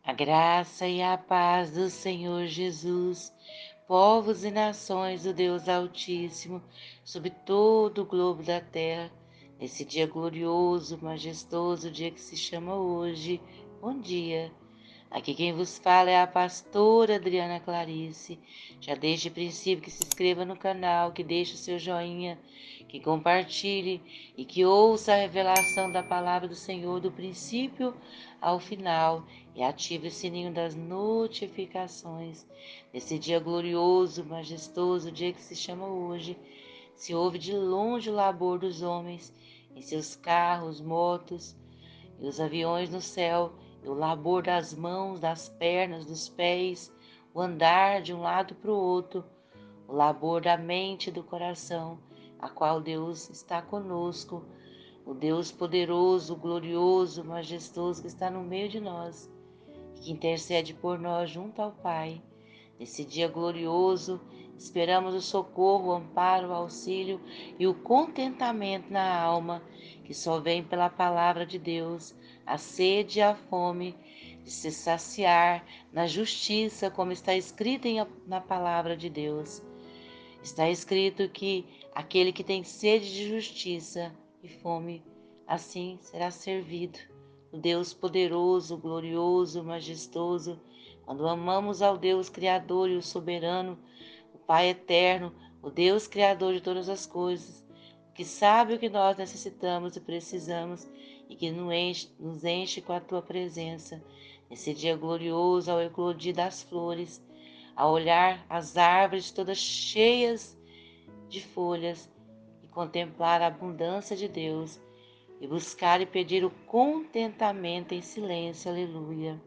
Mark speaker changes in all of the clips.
Speaker 1: A graça e a paz do Senhor Jesus, povos e nações do Deus Altíssimo, sobre todo o globo da terra, nesse dia glorioso, majestoso, dia que se chama hoje. Bom dia. Aqui quem vos fala é a pastora Adriana Clarice. Já desde o princípio que se inscreva no canal, que deixe o seu joinha, que compartilhe e que ouça a revelação da palavra do Senhor do princípio ao final e ative o sininho das notificações. Nesse dia glorioso, majestoso, dia que se chama hoje, se ouve de longe o labor dos homens em seus carros, motos e os aviões no céu, e o labor das mãos, das pernas, dos pés, o andar de um lado para o outro, o labor da mente e do coração, a qual Deus está conosco, o Deus poderoso, glorioso, majestoso que está no meio de nós, que intercede por nós junto ao Pai. Nesse dia glorioso, esperamos o socorro, o amparo, o auxílio e o contentamento na alma, que só vem pela palavra de Deus, a sede e a fome de se saciar na justiça, como está escrito na palavra de Deus. Está escrito que aquele que tem sede de justiça e fome, assim será servido. O Deus poderoso, glorioso, majestoso, quando amamos ao Deus Criador e o Soberano, o Pai Eterno, o Deus Criador de todas as coisas, que sabe o que nós necessitamos e precisamos e que nos enche com a Tua presença. Nesse dia glorioso, ao eclodir das flores, a olhar as árvores todas cheias de folhas e contemplar a abundância de Deus e buscar e pedir o contentamento em silêncio, aleluia.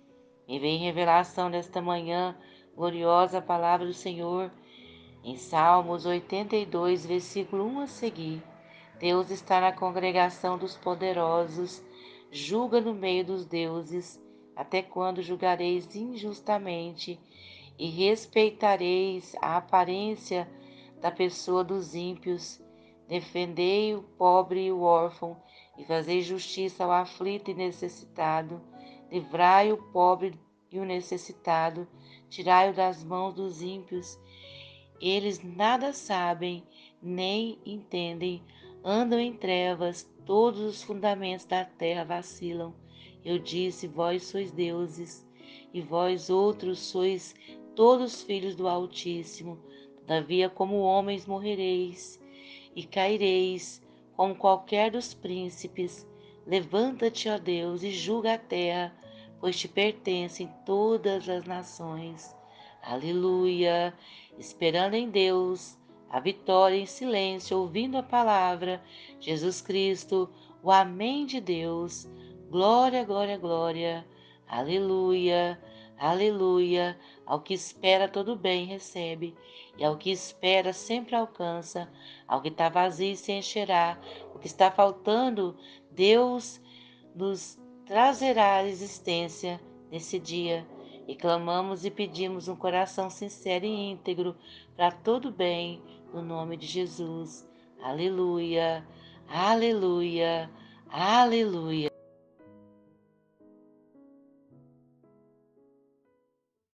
Speaker 1: Me vem revelação desta manhã, gloriosa palavra do Senhor, em Salmos 82, versículo 1 a seguir. Deus está na congregação dos poderosos, julga no meio dos deuses, até quando julgareis injustamente e respeitareis a aparência da pessoa dos ímpios? Defendei o pobre e o órfão, e fazei justiça ao aflito e necessitado. Livrai o pobre e o necessitado, tirai-o das mãos dos ímpios. Eles nada sabem, nem entendem, andam em trevas, todos os fundamentos da terra vacilam. Eu disse, vós sois deuses, e vós outros sois todos filhos do Altíssimo. Todavia, como homens morrereis, e caireis, como qualquer dos príncipes. Levanta-te, ó Deus, e julga a terra, pois te pertencem todas as nações. Aleluia! Esperando em Deus, a vitória em silêncio, ouvindo a palavra, Jesus Cristo, o Amém de Deus. Glória, glória, glória. Aleluia, aleluia. Ao que espera todo bem recebe, e ao que espera sempre alcança. Ao que está vazio se encherá. O que está faltando, Deus nos trazerá à existência nesse dia. E clamamos e pedimos um coração sincero e íntegro para todo bem, no nome de Jesus. Aleluia, aleluia, aleluia.